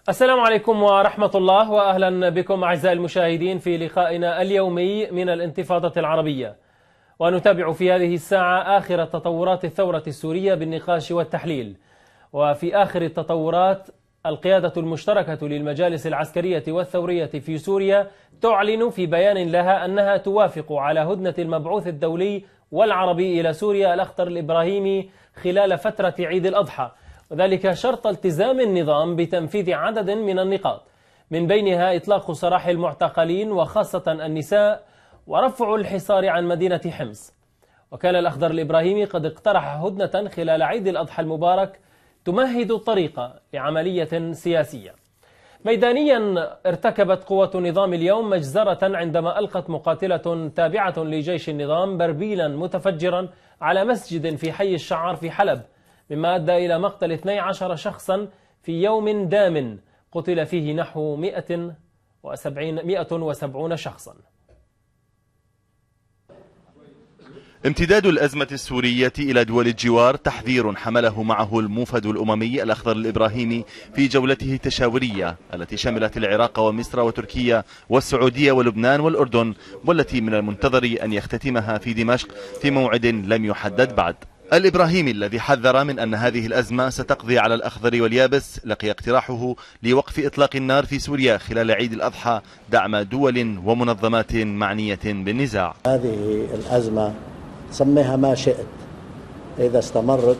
السلام عليكم ورحمة الله، وأهلا بكم أعزائي المشاهدين في لقائنا اليومي من الانتفاضة العربية، ونتابع في هذه الساعة آخر تطورات الثورة السورية بالنقاش والتحليل. وفي آخر التطورات، القيادة المشتركة للمجالس العسكرية والثورية في سوريا تعلن في بيان لها أنها توافق على هدنة المبعوث الدولي والعربي إلى سوريا الأخضر الإبراهيمي خلال فترة عيد الأضحى، وذلك شرط التزام النظام بتنفيذ عدد من النقاط، من بينها إطلاق سراح المعتقلين وخاصة النساء ورفع الحصار عن مدينة حمص. وكان الأخضر الإبراهيمي قد اقترح هدنة خلال عيد الأضحى المبارك تمهد الطريق لعملية سياسية. ميدانيا، ارتكبت قوة النظام اليوم مجزرة عندما ألقت مقاتلة تابعة لجيش النظام بربيلا متفجرا على مسجد في حي الشعار في حلب، مما أدى إلى مقتل 12 شخصا في يوم دام قتل فيه نحو 170 شخصا. امتداد الأزمة السورية إلى دول الجوار تحذير حمله معه الموفد الأممي الأخضر الإبراهيمي في جولته التشاورية التي شملت العراق ومصر وتركيا والسعودية ولبنان والأردن، والتي من المنتظر أن يختتمها في دمشق في موعد لم يحدد بعد. الإبراهيمي الذي حذر من أن هذه الأزمة ستقضي على الأخضر واليابس لقي اقتراحه لوقف إطلاق النار في سوريا خلال عيد الأضحى دعم دول ومنظمات معنية بالنزاع. هذه الأزمة سميها ما شئت، إذا استمرت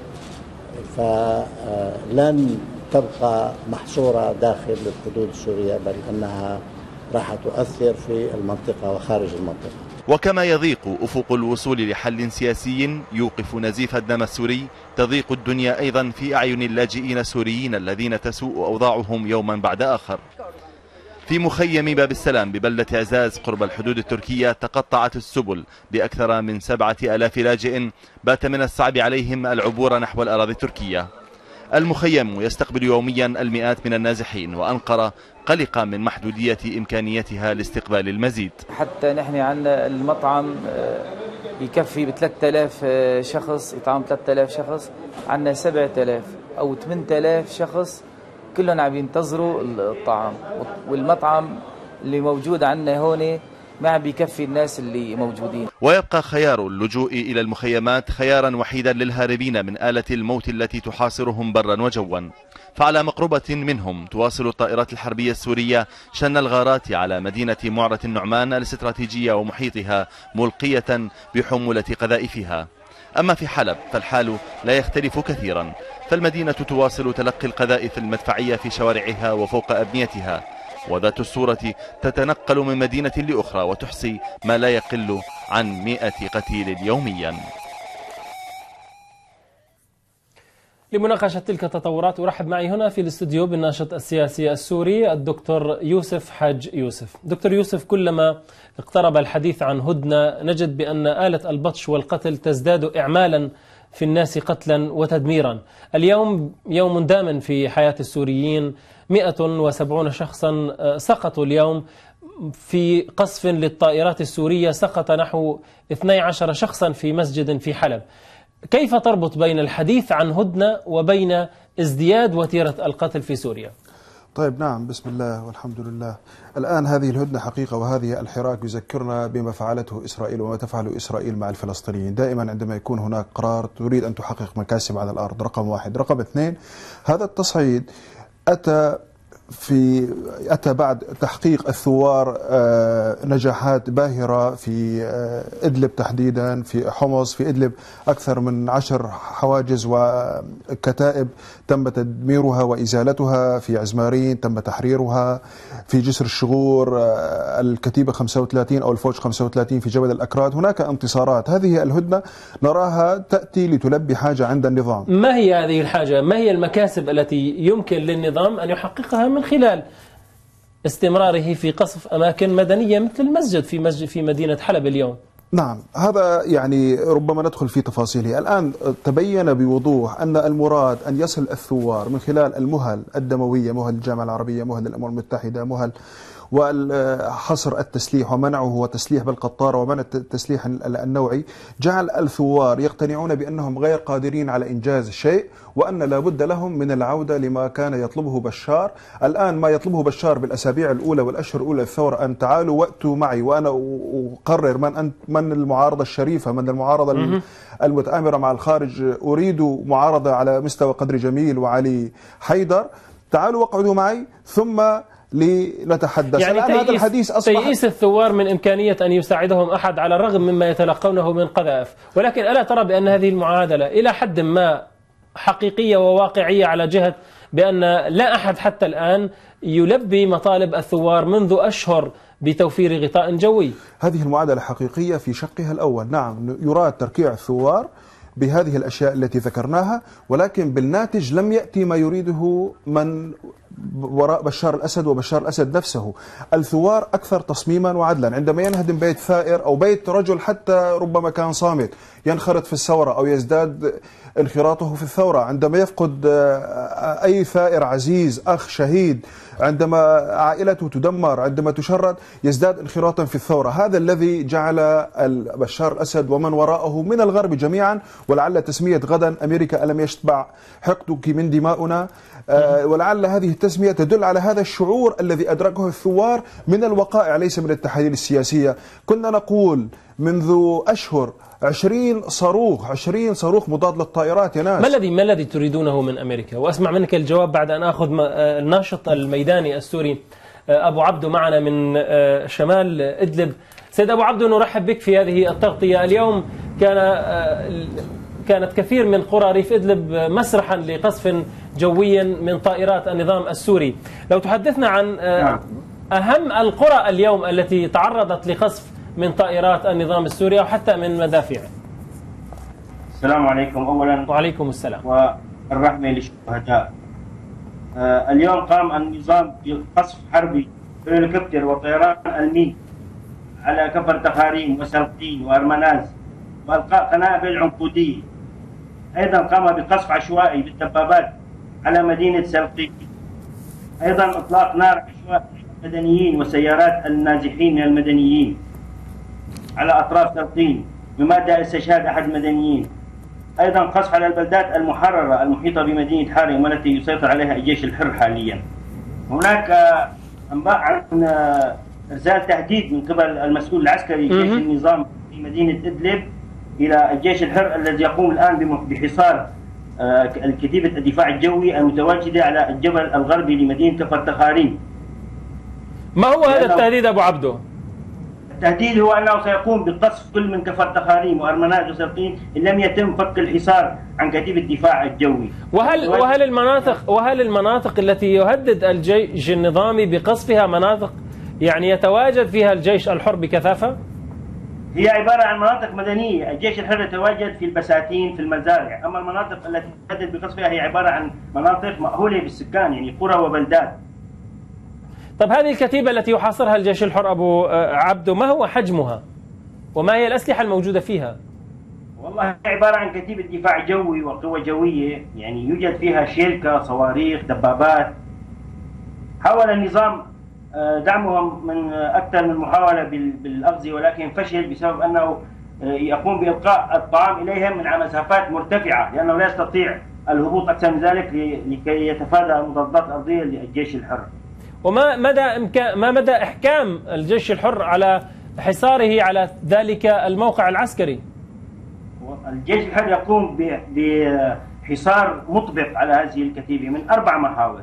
فلن تبقى محصورة داخل الحدود السورية، بل أنها راح تؤثر في المنطقة وخارج المنطقة. وكما يضيق أفق الوصول لحل سياسي يوقف نزيف الدم السوري، تضيق الدنيا أيضا في أعين اللاجئين السوريين الذين تسوء أوضاعهم يوما بعد آخر. في مخيم باب السلام ببلدة عزاز قرب الحدود التركية تقطعت السبل بأكثر من 7000 لاجئ بات من الصعب عليهم العبور نحو الأراضي التركية. المخيم يستقبل يوميا المئات من النازحين، وأنقرة قلقة من محدودية إمكانيتها لاستقبال المزيد. حتى نحن عندنا المطعم يكفي ب 3000 شخص، يطعم 3000 شخص، عندنا 7000 أو 8000 شخص كلهم عم ينتظروا الطعام، والمطعم اللي موجود عندنا هون ما عم بيكفي الناس اللي موجودين. ويبقى خيار اللجوء إلى المخيمات خيارا وحيدا للهاربين من آلة الموت التي تحاصرهم برا وجوا، فعلى مقربة منهم تواصل الطائرات الحربية السورية شن الغارات على مدينة معرة النعمان الاستراتيجية ومحيطها، ملقية بحمولة قذائفها. أما في حلب فالحال لا يختلف كثيرا، فالمدينة تواصل تلقي القذائف المدفعية في شوارعها وفوق أبنيتها، وذات الصورة تتنقل من مدينة لأخرى وتحصي ما لا يقل عن 100 قتيل يوميا. لمناقشة تلك التطورات أرحب معي هنا في الاستوديو بالناشط السياسي السوري الدكتور يوسف حاج يوسف. دكتور يوسف، كلما اقترب الحديث عن هدنة نجد بأن آلة البطش والقتل تزداد إعمالا في الناس قتلا وتدميرا. اليوم يوم دام في حياة السوريين، 170 شخصا سقطوا اليوم في قصف للطائرات السورية، سقط نحو 12 شخصا في مسجد في حلب. كيف تربط بين الحديث عن هدنة وبين ازدياد وتيرة القتل في سوريا؟ طيب، نعم، بسم الله والحمد لله. الآن هذه الهدنة حقيقة، وهذه الحراك يذكرنا بما فعلته إسرائيل وما تفعله إسرائيل مع الفلسطينيين. دائما عندما يكون هناك قرار تريد أن تحقق مكاسب على الأرض، رقم واحد. رقم اثنين، هذا التصعيد أتى بعد تحقيق الثوار نجاحات باهرة في إدلب تحديدا، في حمص، في إدلب أكثر من 10 حواجز وكتائب تم تدميرها وإزالتها، في عزمارين تم تحريرها، في جسر الشغور الكتيبة 35 أو الفوج 35 في جبل الأكراد. هناك انتصارات. هذه الهدنة نراها تأتي لتلبي حاجة عند النظام. ما هي هذه الحاجة؟ ما هي المكاسب التي يمكن للنظام أن يحققها من خلال استمراره في قصف أماكن مدنية مثل المسجد في مدينة حلب اليوم؟ نعم، هذا يعني ربما ندخل في تفاصيله. الآن تبين بوضوح أن المراد أن يصل الثوار من خلال المهل الدموية، مهل الجامعة العربية، مهل الأمم المتحدة، مهل وحصر التسليح ومنعه وتسليح بالقطارة ومنع التسليح النوعي جعل الثوار يقتنعون بأنهم غير قادرين على إنجاز شيء، وأن لا بد لهم من العودة لما كان يطلبه بشار. الآن ما يطلبه بشار بالأسابيع الأولى والأشهر الأولى للثورة أن تعالوا وأتوا معي وأنا أقرر من المعارضة الشريفة، من المعارضة المتآمرة مع الخارج، أريد معارضة على مستوى قدر جميل وعلي حيدر، تعالوا واقعدوا معي ثم لنتحدث. يعني الآن هذا الحديث أصبح تيئيس الثوار من إمكانية أن يساعدهم أحد على الرغم مما يتلقونه من قذائف، ولكن ألا ترى بأن هذه المعادلة إلى حد ما حقيقية وواقعية على جهة بأن لا أحد حتى الآن يلبي مطالب الثوار منذ أشهر بتوفير غطاء جوي؟ هذه المعادلة حقيقية في شقها الأول، نعم يراد تركيع الثوار بهذه الأشياء التي ذكرناها، ولكن بالناتج لم يأتي ما يريده من وراء بشار الأسد وبشار الأسد نفسه. الثوار أكثر تصميما وعدلا، عندما ينهدم بيت ثائر أو بيت رجل حتى ربما كان صامت ينخرط في الثورة أو يزداد انخراطه في الثورة، عندما يفقد أي ثائر عزيز أخ شهيد، عندما عائلته تدمر، عندما تشرد يزداد انخراطا في الثورة. هذا الذي جعل بشار الأسد ومن وراءه من الغرب جميعا، ولعل تسمية غدا أمريكا ألم يشبع حقدك من دماؤنا، ولعل هذه التسمية تدل على هذا الشعور الذي أدركه الثوار من الوقائع ليس من التحاليل السياسية. كنا نقول منذ أشهر 20 صاروخ مضاد للطائرات يا ناس. ما الذي تريدونه من أمريكا؟ وأسمع منك الجواب بعد أن أخذ الناشط الميداني السوري أبو عبدو معنا من شمال إدلب. سيد أبو عبدو، نرحب بك في هذه التغطية. اليوم كانت كثير من قرى ريف إدلب مسرحا لقصف جوي من طائرات النظام السوري. لو تحدثنا عن أهم القرى اليوم التي تعرضت لقصف من طائرات النظام السوري أو حتى من مدافع. السلام عليكم أولا. وعليكم السلام. والرحمة للشهداء. اليوم قام النظام بقصف حربي بالهليكوبتر وطيران الميج على كفر تخاريم وسلقين وأرمناز وإلقاء قنابل عنقودية. أيضا قام بقصف عشوائي بالدبابات على مدينة سلقين. أيضا إطلاق نار عشوائي على المدنيين وسيارات النازحين من المدنيين على أطراف سلقين بما أدى استشهاد أحد المدنيين. أيضا قصف على البلدات المحررة المحيطة بمدينة حارم والتي يسيطر عليها الجيش الحر حاليا. هناك أنباء عن إرسال تهديد من قبل المسؤول العسكري جيش النظام في مدينة إدلب إلى الجيش الحر الذي يقوم الآن بحصار كتيبة الدفاع الجوي المتواجدة على الجبل الغربي لمدينة كفر تخاريم. ما هو هذا التهديد أبو عبدو؟ التهديد هو أنه سيقوم بقصف كل من كفر تخاريم وأرمناز وسلقين إن لم يتم فك الحصار عن كتيبة الدفاع الجوي. وهل المناطق التي يهدد الجيش النظامي بقصفها مناطق يعني يتواجد فيها الجيش الحر بكثافة؟ هي عبارة عن مناطق مدنية، الجيش الحر يتواجد في البساتين في المزارع، أما المناطق التي يهدد بقصفها هي عبارة عن مناطق مأهولة بالسكان يعني قرى وبلدات. طب هذه الكتيبة التي يحاصرها الجيش الحر أبو عبدو ما هو حجمها؟ وما هي الأسلحة الموجودة فيها؟ والله عبارة عن كتيبة دفاع جوي وقوة جوية، يعني يوجد فيها شيلكة، صواريخ، دبابات. حاول النظام دعمهم من أكثر من محاولة بالأغذية ولكن فشل بسبب أنه يقوم بإلقاء الطعام إليهم من على مسافات مرتفعة لأنه لا يستطيع الهبوط أكثر من ذلك لكي يتفادى مضادات أرضية للجيش الحر. وما مدى إحكام الجيش الحر على حصاره على ذلك الموقع العسكري؟ الجيش الحر يقوم بحصار مطبق على هذه الكتيبة من 4 محاور.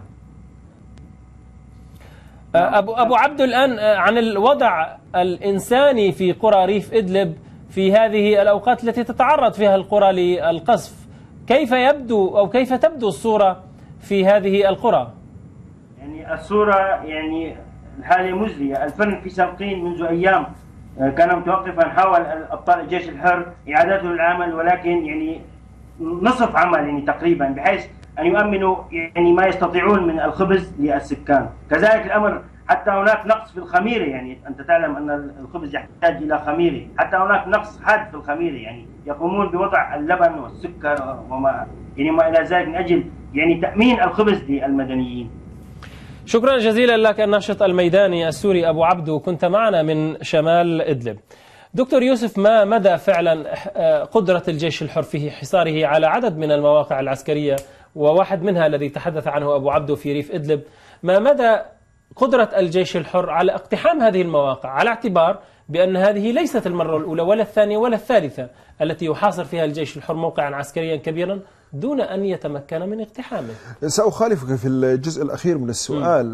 أبو عبدو، الآن عن الوضع الإنساني في قرى ريف إدلب في هذه الأوقات التي تتعرض فيها القرى للقصف، كيف يبدو أو كيف تبدو الصورة في هذه القرى؟ يعني الصورة يعني الحالة مزرية. الفرن في سلقين منذ أيام كان متوقفا، حاول أبطال الجيش الحر إعادته للعمل ولكن يعني نصف عمل يعني تقريبا، بحيث أن يؤمنوا يعني ما يستطيعون من الخبز للسكان. كذلك الأمر حتى هناك نقص في الخميرة، يعني أنت تعلم أن الخبز يحتاج إلى خميرة، حتى هناك نقص حاد في الخميرة، يعني يقومون بوضع اللبن والسكر وما إلى ذلك من أجل يعني تأمين الخبز للمدنيين. شكرا جزيلا لك الناشط الميداني السوري أبو عبدو، كنت معنا من شمال إدلب. دكتور يوسف، ما مدى فعلا قدرة الجيش الحر في حصاره على عدد من المواقع العسكرية، وواحد منها الذي تحدث عنه أبو عبدو في ريف إدلب، ما مدى قدرة الجيش الحر على اقتحام هذه المواقع، على اعتبار بأن هذه ليست المرة الأولى ولا الثانية ولا الثالثة التي يحاصر فيها الجيش الحر موقعا عسكريا كبيرا دون أن يتمكن من اقتحامه؟ سأخالفك في الجزء الأخير من السؤال.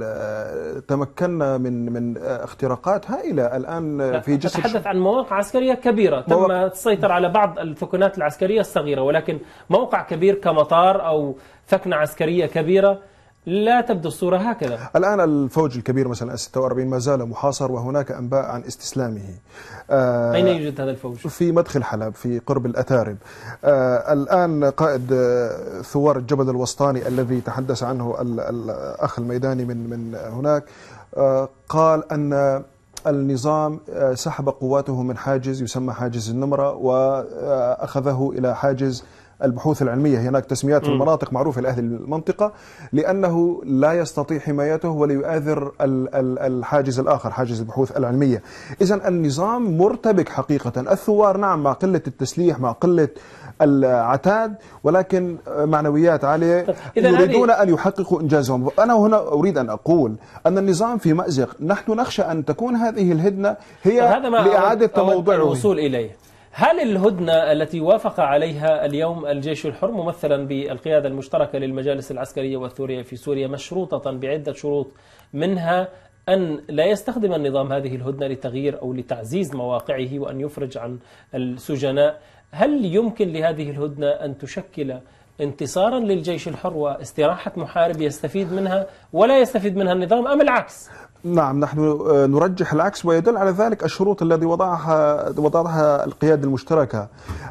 تمكنا من اختراقات هائلة الآن في جسر. تتحدث عن مواقع عسكرية كبيرة تم السيطرة على بعض الثكنات العسكرية الصغيرة، ولكن موقع كبير كمطار أو ثكنة عسكرية كبيرة لا تبدو الصورة هكذا. الآن الفوج الكبير مثلا 46 ما زال محاصر، وهناك أنباء عن استسلامه. أين يوجد هذا الفوج؟ في مدخل حلب في قرب الأتارب. الآن قائد ثوار الجبل الوسطاني الذي تحدث عنه الأخ الميداني من هناك قال أن النظام سحب قواته من حاجز يسمى حاجز النمرة وأخذه إلى حاجز البحوث العلمية. هناك تسميات في المناطق معروفة لأهل المنطقة، لأنه لا يستطيع حمايته ولا يؤثر الحاجز الآخر حاجز البحوث العلمية. إذن النظام مرتبك حقيقة. الثوار نعم مع قلة التسليح مع قلة العتاد، ولكن معنويات عالية، يريدون أن يحققوا إنجازهم. أنا هنا أريد أن أقول أن النظام في مأزق. نحن نخشى أن تكون هذه الهدنة هي لإعادة تموضعه. الوصول إليه. هل الهدنة التي وافق عليها اليوم الجيش الحر ممثلا بالقيادة المشتركة للمجالس العسكرية والثورية في سوريا مشروطة بعدة شروط، منها أن لا يستخدم النظام هذه الهدنة لتغيير أو لتعزيز مواقعه وأن يفرج عن السجناء، هل يمكن لهذه الهدنة أن تشكل انتصارا للجيش الحر واستراحة محارب يستفيد منها ولا يستفيد منها النظام، أم العكس؟ نعم، نحن نرجح العكس، ويدل على ذلك الشروط التي وضعها القيادة المشتركة.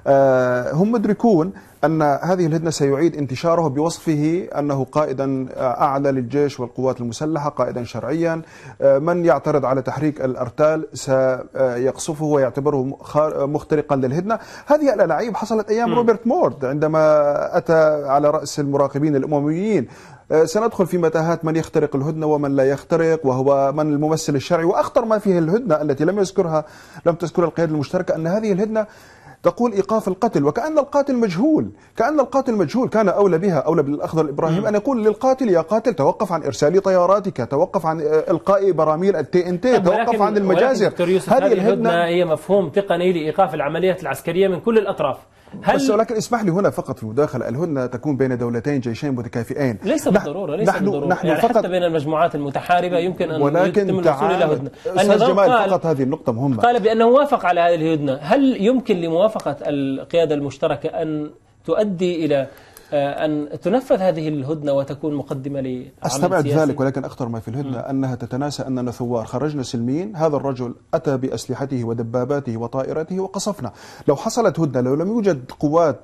هم مدركون أن هذه الهدنة سيعيد انتشاره بوصفه أنه قائدا أعلى للجيش والقوات المسلحة، قائدا شرعيا. من يعترض على تحريك الأرتال سيقصفه ويعتبره مخترقا للهدنة. هذه الألاعيب حصلت أيام روبرت مورد عندما أتى على رأس المراقبين الأمميين. سندخل في متاهات من يخترق الهدنة ومن لا يخترق، وهو من الممثل الشرعي. وأخطر ما فيه الهدنة التي لم تذكر القيادة المشتركة أن هذه الهدنة تقول إيقاف القتل، وكأن القاتل مجهول. كان أولى بها، أولى بالأخضر الإبراهيم أن يقول للقاتل يا قاتل توقف عن إرسال طياراتك، توقف عن إلقاء براميل الTNT، توقف عن المجازر. هذه الهدنة هي مفهوم تقني لإيقاف العمليات العسكرية من كل الأطراف. ولكن اسمح لي هنا فقط في مداخلة، الهدنة تكون بين دولتين جيشين متكافئين. ليس بالضرورة، نحن يعني فقط حتى بين المجموعات المتحاربة يمكن أن يتم الوصول إلى هدنة. أستاذ جمال، فقط هذه النقطة مهمة. قال بأنه وافق على هذه الهدنة. هل يمكن لموافقة القيادة المشتركة أن تؤدي إلى أن تنفذ هذه الهدنة وتكون مقدمة لعمل سياسي؟ أستبعد ذلك، ولكن أخطر ما في الهدنة أنها تتناسى أننا ثوار خرجنا سلميين. هذا الرجل أتى بأسلحته ودباباته وطائرته وقصفنا. لو حصلت هدنة، لو لم يوجد قوات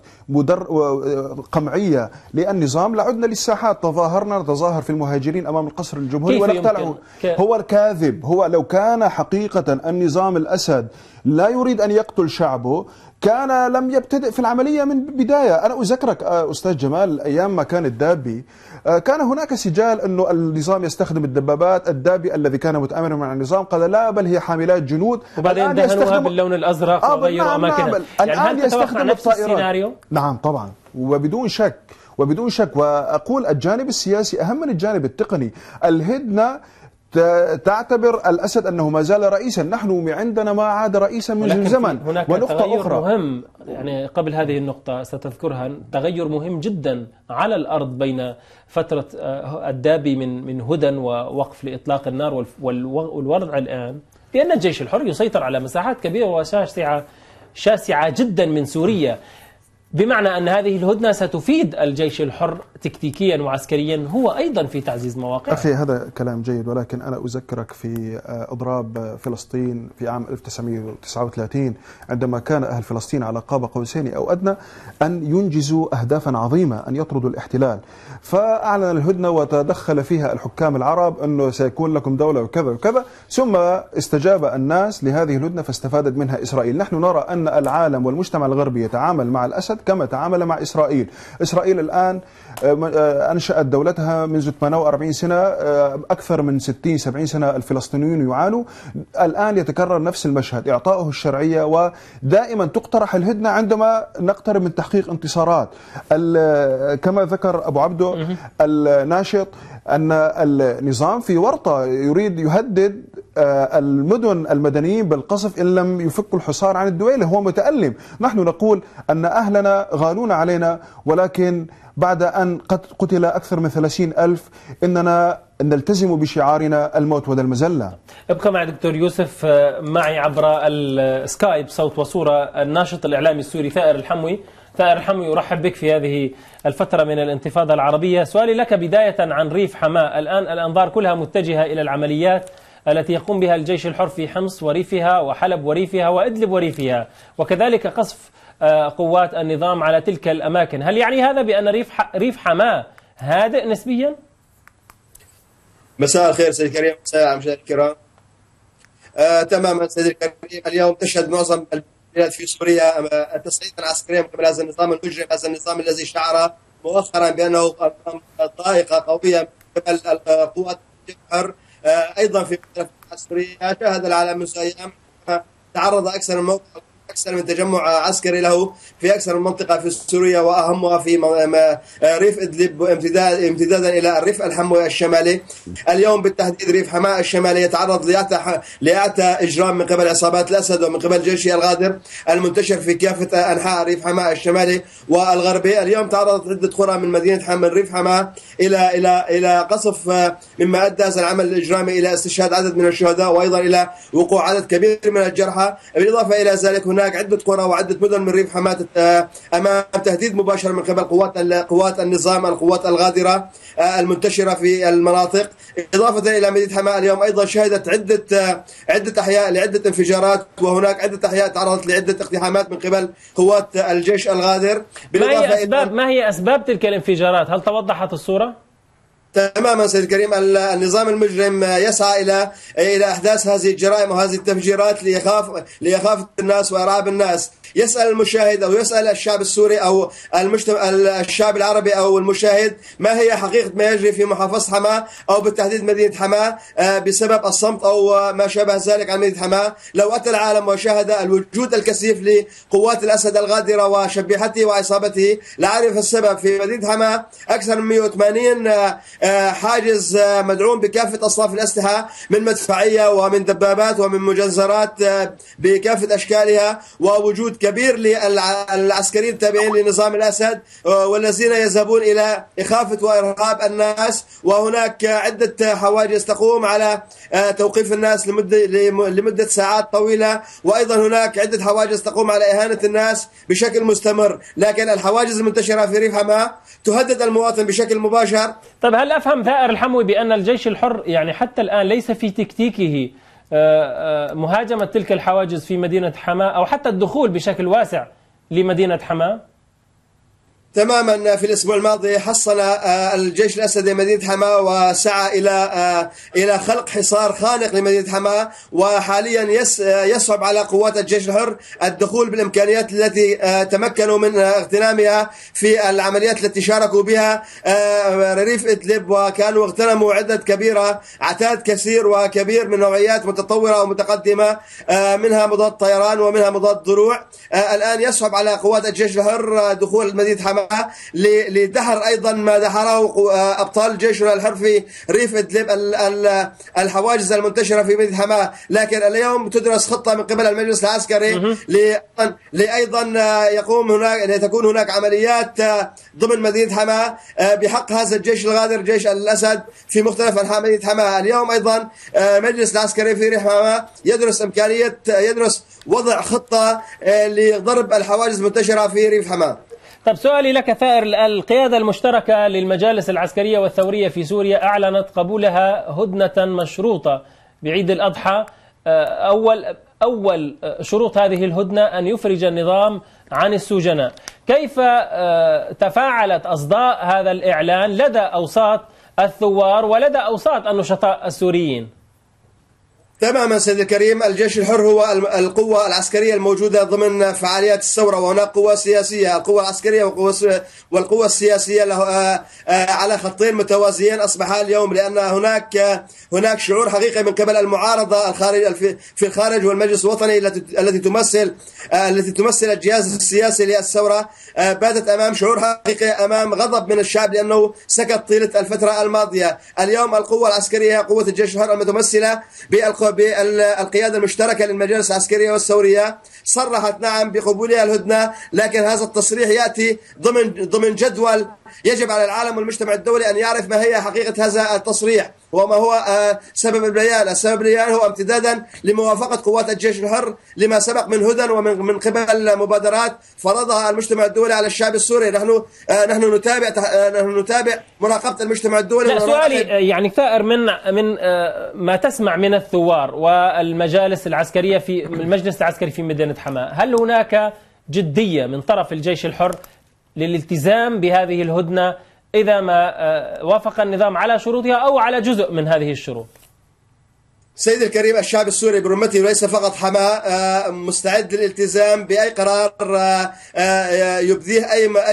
قمعية للنظام لعدنا للساحات، نتظاهر في المهاجرين أمام القصر الجمهوري ونقتلعه. هو الكاذب. هو لو كان حقيقة النظام الأسد لا يريد أن يقتل شعبه كان لم يبتدئ في العملية من بداية. أنا أذكرك أستاذ جمال أيام ما كان الدابي كان هناك سجال أنه النظام يستخدم الدبابات. الدابي الذي كان متآمرا مع النظام قال لا، بل هي حاملات جنود، وبعدين دهنوها باللون الأزرق وغيروا أماكنها. يعني الآن يستخدم نفس السيناريو؟ نعم طبعا، وبدون شك. وأقول الجانب السياسي أهم من الجانب التقني. الهدنة تعتبر الأسد أنه ما زال رئيسا، نحن عندنا ما عاد رئيسا منذ زمن. هناك تغير مهم، يعني قبل هذه النقطة ستذكرها، تغير مهم جدا على الأرض بين فترة الدابي من هدن ووقف لإطلاق النار والوضع الآن، بأن الجيش الحر يسيطر على مساحات كبيرة وشاسعة جدا من سوريا، بمعنى أن هذه الهدنة ستفيد الجيش الحر تكتيكيا وعسكريا هو أيضا في تعزيز مواقعه. أخي هذا كلام جيد، ولكن أنا أذكرك في إضراب فلسطين في عام 1939 عندما كان أهل فلسطين على قاب قوسين أو أدنى أن ينجزوا أهدافا عظيمة، أن يطردوا الاحتلال، فأعلن الهدنة وتدخل فيها الحكام العرب أنه سيكون لكم دولة وكذا وكذا، ثم استجاب الناس لهذه الهدنة فاستفادت منها إسرائيل. نحن نرى أن العالم والمجتمع الغربي يتعامل مع الأسد كما تعامل مع إسرائيل. إسرائيل الآن أنشأت دولتها منذ 48 سنة، أكثر من 60-70 سنة الفلسطينيون يعانوا. الآن يتكرر نفس المشهد، إعطائه الشرعية، ودائما تقترح الهدنة عندما نقترب من تحقيق انتصارات. كما ذكر أبو عبدو الناشط أن النظام في ورطة، يريد يهدد المدن المدنيين بالقصف إن لم يفكوا الحصار عن الدويلة. هو متألم. نحن نقول أن أهلنا غالون علينا، ولكن بعد أن قد قتل أكثر من 30,000 إننا نلتزم بشعارنا الموت ولا المذلة. ابقى مع دكتور يوسف. معي عبر السكايب صوت وصورة الناشط الإعلامي السوري ثائر الحموي. ثائر الحموي، أرحب بك في هذه الفترة من الانتفاضة العربية. سؤالي لك بداية عن ريف حماة. الآن الأنظار كلها متجهة إلى العمليات التي يقوم بها الجيش الحر في حمص وريفها وحلب وريفها وإدلب وريفها، وكذلك قصف قوات النظام على تلك الأماكن. هل يعني هذا بأن ريف حماة هادئ نسبيا؟ مساء الخير سيدي الكريم، مساء المشاهدين الكرام. تماما سيدي الكريم، اليوم تشهد معظم البلاد في سوريا تصعيدا عسكريا قبل هذا النظام المجرم، هذا النظام الذي شعر مؤخرا بأنه طائقة قوية من قبل القوات الحر. ايضا في سوريا شاهد العالم منذ ايام تعرض اكثر من تجمع عسكري له في اكثر من منطقه في سوريا، واهمها في ريف ادلب امتدادا الى الريف الحموي الشمالي. اليوم بالتحديد ريف حماة الشمالي يتعرض لأعتى اجرام من قبل عصابات الاسد ومن قبل جيشه الغادر المنتشر في كافه انحاء ريف حماة الشمالي والغربي. اليوم تعرضت عده قرى من مدينه من ريف حماة الى قصف، مما ادى هذا العمل الاجرامي الى استشهاد عدد من الشهداء وايضا الى وقوع عدد كبير من الجرحى. بالاضافه الى ذلك هناك عدة قرى وعدة مدن من ريف حماة أمام تهديد مباشر من قبل قوات النظام، القوات الغادرة المنتشرة في المناطق. إضافة إلى مدينة حماة اليوم أيضا شهدت عدة أحياء لعدة انفجارات، وهناك عدة أحياء تعرضت لعدة اقتحامات من قبل قوات الجيش الغادر. ما هي أسباب تلك الانفجارات؟ هل توضحت الصورة؟ تماما سيد الكريم، النظام المجرم يسعى الى احداث هذه الجرائم وهذه التفجيرات ليخاف الناس وارعاب الناس. يسأل المشاهد او يسأل الشعب السوري او الشعب العربي او المشاهد ما هي حقيقة ما يجري في محافظة حماة او بالتحديد مدينة حماة بسبب الصمت او ما شابه ذلك عن مدينة حماة. لو اتى العالم وشاهد الوجود الكثيف لقوات الاسد الغادرة وشبيحته وعصابته لعرف السبب. في مدينة حماة اكثر من 180 حاجز مدعوم بكافة أصناف الأسلحة من مدفعية ومن دبابات ومن مجزرات بكافة أشكالها، ووجود كبير للعسكريين التابعين لنظام الأسد والذين يذهبون إلى إخافة وإرهاب الناس. وهناك عدة حواجز تقوم على توقيف الناس لمدة ساعات طويلة، وأيضا هناك عدة حواجز تقوم على إهانة الناس بشكل مستمر. لكن الحواجز المنتشرة في ريف حماة تهدد المواطن بشكل مباشر. طيب هل أفهم ثائر الحموي بأن الجيش الحر يعني حتى الآن ليس في تكتيكه مهاجمة تلك الحواجز في مدينة حماة أو حتى الدخول بشكل واسع لمدينة حماة؟ تماما. في الاسبوع الماضي حصن الجيش الاسدي مدينه حماة وسعى الى خلق حصار خانق لمدينه حماة، وحاليا يصعب على قوات الجيش الحر الدخول بالامكانيات التي تمكنوا من اغتنامها في العمليات التي شاركوا بها ريف ادلب، وكانوا اغتنموا عتاد كثير وكبير من نوعيات متطوره ومتقدمه، منها مضاد طيران ومنها مضاد دروع. الان يصعب على قوات الجيش الحر دخول مدينه حماة لدحر ايضا ما دحره ابطال جيشنا الحر في ريف ادلب الحواجز المنتشره في مدينه حماة. لكن اليوم تدرس خطه من قبل المجلس العسكري لايضا تكون هناك عمليات ضمن مدينه حماة بحق هذا الجيش الغادر جيش الاسد في مختلف انحاء مدينه حماة. اليوم ايضا مجلس العسكري في ريف حماة يدرس وضع خطه لضرب الحواجز المنتشره في ريف حماة. طب سؤالي لك ثائر، القيادة المشتركة للمجالس العسكرية والثورية في سوريا أعلنت قبولها هدنة مشروطة بعيد الأضحى. أول شروط هذه الهدنة أن يفرج النظام عن السجناء. كيف تفاعلت أصداء هذا الإعلان لدى أوساط الثوار ولدى أوساط النشطاء السوريين؟ تماما سيدي الكريم. الجيش الحر هو القوة العسكرية الموجودة ضمن فعاليات الثورة، وهناك قوة سياسية، القوة العسكرية والقوة السياسية على خطين متوازيين أصبح اليوم، لأن هناك شعور حقيقي من قبل المعارضة في الخارج والمجلس الوطني التي تمثل الجهاز السياسي للثورة، باتت أمام شعور حقيقي، أمام غضب من الشعب لأنه سكت طيلة الفترة الماضية. اليوم القوة العسكرية قوة الجيش الحر المتمثلة بالقيادة المشتركة للمجالس العسكرية والثورية صرحت نعم بقبولها الهدنة، لكن هذا التصريح يأتي ضمن جدول يجب على العالم والمجتمع الدولي أن يعرف ما هي حقيقة هذا التصريح وما هو سبب البيان. السبب البيان هو امتدادا لموافقة قوات الجيش الحر لما سبق من هدن ومن قبل مبادرات فرضها المجتمع الدولي على الشعب السوري. نحن نتابع مراقبة المجتمع الدولي. سؤالي يعني ثائر من ما تسمع من الثوار والمجالس العسكرية في المجلس العسكري في مدينة حماة، هل هناك جدية من طرف الجيش الحر للالتزام بهذه الهدنة إذا ما وافق النظام على شروطها أو على جزء من هذه الشروط؟ سيدي الكريم، الشعب السوري برمته وليس فقط حماة مستعد للالتزام بأي قرار يبديه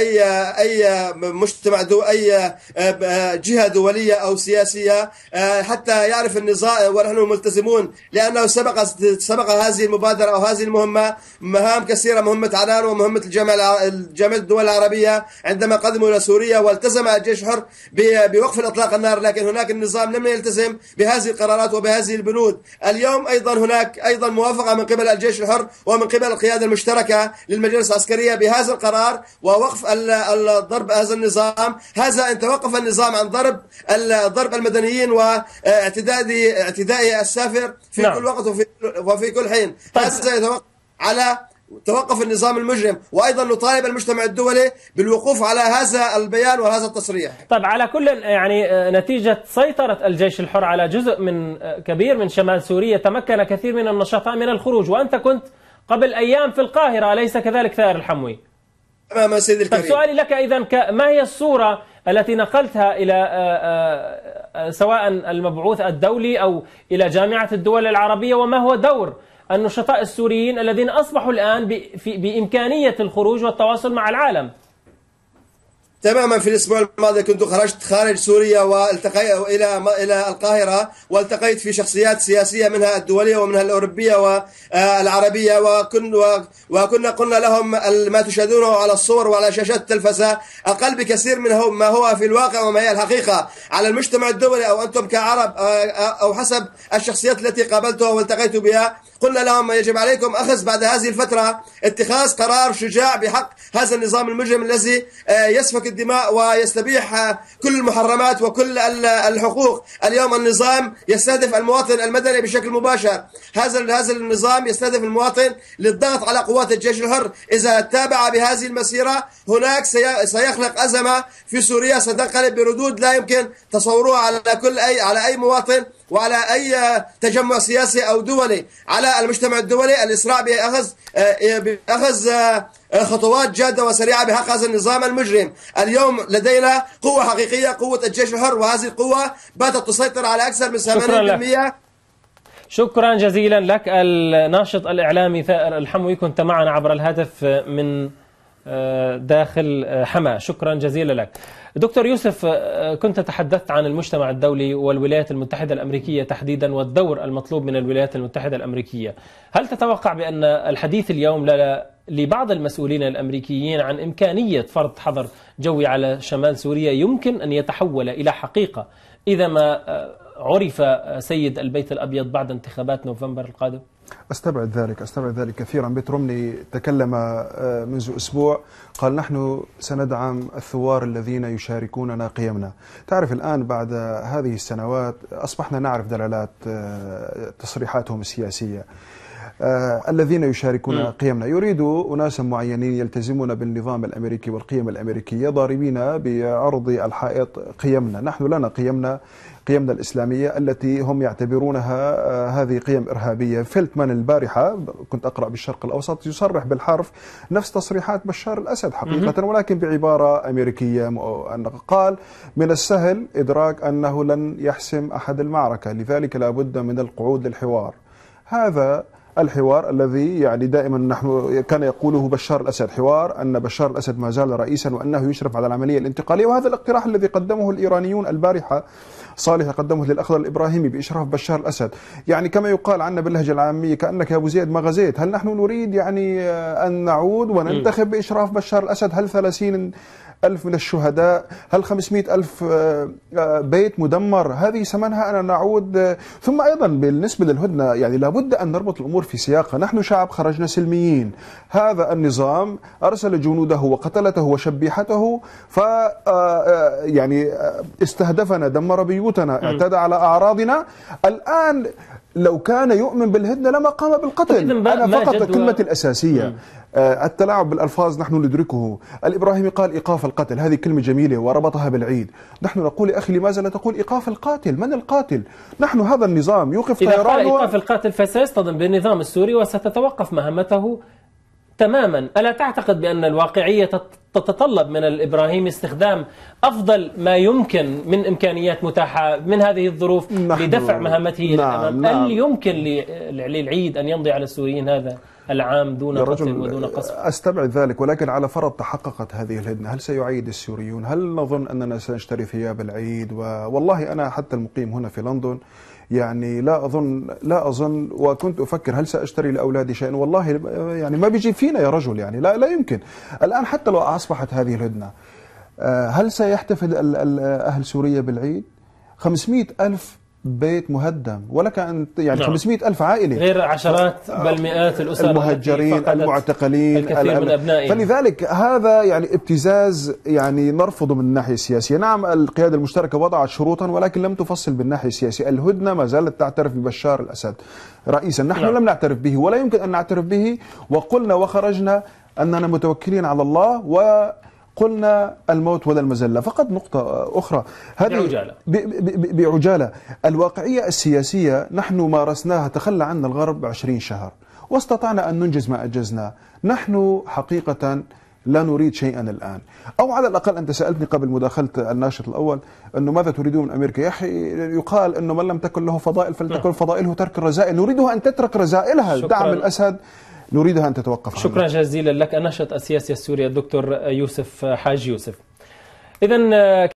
أي مجتمع أي جهة دولية أو سياسية حتى يعرف النظام، ونحن ملتزمون لأنه سبق هذه المبادرة أو هذه المهمة مهام كثيرة، مهمة عنان ومهمة جامعة الدول العربية عندما قدموا إلى سوريا، والتزم الجيش الحر بوقف إطلاق النار، لكن هناك النظام لم يلتزم بهذه القرارات وبهذه البنود. اليوم هناك أيضا موافقة من قبل الجيش الحر ومن قبل القيادة المشتركة للمجالس العسكرية بهذا القرار ووقف ضرب هذا النظام. هذا إن توقف النظام عن ضرب المدنيين واعتداء السافر في كل وقت وفي كل حين. هذا يتوقف على توقف النظام المجرم، وأيضا نطالب المجتمع الدولي بالوقوف على هذا البيان وهذا التصريح. طيب على كل يعني نتيجة سيطرة الجيش الحر على جزء كبير من شمال سوريا تمكن كثير من النشطاء من الخروج، وأنت كنت قبل أيام في القاهرة أليس كذلك ثائر الحموي؟ تماما سيدي الكريم. طيب سؤالي لك إذن ما هي الصورة التي نقلتها إلى سواء المبعوث الدولي أو إلى جامعة الدول العربية، وما هو دور النشطاء السوريين الذين أصبحوا الآن بإمكانية الخروج والتواصل مع العالم؟ تماما في الأسبوع الماضي كنت خرجت خارج سوريا والتقيت إلى القاهرة، والتقيت في شخصيات سياسية منها الدولية ومنها الأوروبية والعربية، وكنا قلنا لهم ما تشاهدونه على الصور وعلى شاشات التلفزة أقل بكثير من ما هو في الواقع وما هي الحقيقة على المجتمع الدولي، أو أنتم كعرب أو حسب الشخصيات التي قابلتها والتقيت بها. قلنا لهم يجب عليكم أخذ بعد هذه الفترة اتخاذ قرار شجاع بحق هذا النظام المجرم الذي يسفك الدماء ويستبيح كل المحرمات وكل الحقوق. اليوم النظام يستهدف المواطن المدني بشكل مباشر. هذا النظام يستهدف المواطن للضغط على قوات الجيش الحر. إذا تابع بهذه المسيرة هناك سيخلق أزمة في سوريا ستنقلب بردود لا يمكن تصوروها على أي مواطن وعلى أي تجمع سياسي أو دولي. على المجتمع الدولي الإسراع بأخذ خطوات جادة وسريعة بحق هذا النظام المجرم. اليوم لدينا قوة حقيقية، قوة الجيش الحر، وهذه القوة باتت تسيطر على أكثر من 80%. شكرا جزيلا لك الناشط الإعلامي ثائر الحموي، كنت معنا عبر الهاتف من داخل حماة. شكرا جزيلا لك. دكتور يوسف، كنت تحدثت عن المجتمع الدولي والولايات المتحدة الأمريكية تحديدا والدور المطلوب من الولايات المتحدة الأمريكية. هل تتوقع بأن الحديث اليوم لبعض المسؤولين الأمريكيين عن إمكانية فرض حظر جوي على شمال سوريا يمكن أن يتحول إلى حقيقة إذا ما عرف سيد البيت الأبيض بعد انتخابات نوفمبر القادم؟ أستبعد ذلك كثيرا. بيت رومني تكلم منذ أسبوع، قال نحن سندعم الثوار الذين يشاركوننا قيمنا. تعرف الآن بعد هذه السنوات أصبحنا نعرف دلالات تصريحاتهم السياسية. الذين يشاركون قيمنا. يريد أناس معينين يلتزمون بالنظام الأمريكي والقيم الأمريكية ضاربين بعرض الحائط قيمنا. نحن لنا قيمنا الإسلامية التي هم يعتبرونها هذه قيم إرهابية. فيلتمان البارحة كنت أقرأ بالشرق الأوسط يصرح بالحرف نفس تصريحات بشار الأسد حقيقة، ولكن بعبارة أمريكية. قال من السهل إدراك أنه لن يحسم أحد المعركة، لذلك لا بد من القعود للحوار. هذا الحوار الذي يعني دائما نحن كان يقوله بشار الأسد، حوار أن بشار الأسد ما زال رئيسا وأنه يشرف على العملية الانتقالية. وهذا الاقتراح الذي قدمه الإيرانيون البارحة صالح قدمه للأخضر الإبراهيمي بإشراف بشار الأسد، يعني كما يقال عنا باللهجة العامية كأنك يا أبو زيد ما غزيت. هل نحن نريد يعني أن نعود وننتخب بإشراف بشار الأسد؟ هل 30,000 من الشهداء؟ هل 500,000 بيت مدمر؟ هذه ثمنها أن نعود. ثم أيضا بالنسبة للهدنة يعني لابد أن نربط الأمور في سياقها. نحن شعب خرجنا سلميين، هذا النظام أرسل جنوده وقتلته وشبيحته، يعني استهدفنا، دمر بيوتنا، اعتدى على أعراضنا. الآن لو كان يؤمن بالهدنة لما قام بالقتل. أنا فقط كلمتي الأساسية التلاعب بالألفاظ نحن ندركه. الإبراهيمي قال إيقاف القتل، هذه كلمة جميلة وربطها بالعيد. نحن نقول يا أخي لماذا لا تقول إيقاف القاتل؟ من القاتل؟ نحن هذا النظام يوقف طيرانه. إذا قال إيقاف القاتل فسيصطدم بالنظام السوري وستتوقف مهمته تماما. ألا تعتقد بأن الواقعية تتطلب من الإبراهيمي استخدام أفضل ما يمكن من إمكانيات متاحة من هذه الظروف لدفع مهمته إلى الأمام؟ هل يمكن للعيد أن يمضي على السوريين هذا العام دون قتل ودون قصف؟ أستبعد ذلك، ولكن على فرض تحققت هذه الهدنة هل سيعيد السوريون؟ هل نظن أننا سنشتري ثياب العيد؟ والله أنا حتى المقيم هنا في لندن يعني لا أظن وكنت أفكر هل سأشتري لأولادي شيئا. والله يعني ما بيجي فينا يا رجل، يعني لا يمكن. الآن حتى لو أصبحت هذه الهدنة هل سيحتفل أهل سوريا بالعيد؟ 500,000 بيت مهدم، ولك أن يعني 500,000 عائلة، غير عشرات بل مئات الأسر المهجرين المعتقلين الكثير من أبنائهم. فلذلك هذا يعني ابتزاز يعني نرفضه من الناحية السياسية. نعم القيادة المشتركة وضعت شروطا ولكن لم تفصل بالناحية السياسية. الهدنة ما زالت تعترف ببشار الأسد رئيسا، نحن لم نعترف به ولا يمكن أن نعترف به، وقلنا وخرجنا أننا متوكلين على الله قلنا الموت ولا المزلة. فقط نقطة أخرى هذه بعجالة الواقعية السياسية نحن مارسناها، تخلى عنا الغرب 20 شهر واستطعنا أن ننجز ما أنجزنا. نحن حقيقة لا نريد شيئا الآن، أو على الأقل أنت سألتني قبل مداخلة الناشط الأول أنه ماذا تريدون من أمريكا؟ يا أخي يقال أنه من لم تكن له فضائل فلتكن فضائله ترك الرذائل. نريدها أن تترك رذائلها، دعم الأسد نريدها أن تتوقف. شكرا جزيلا لك الناشط السياسي السوري الدكتور يوسف حاج يوسف. إذن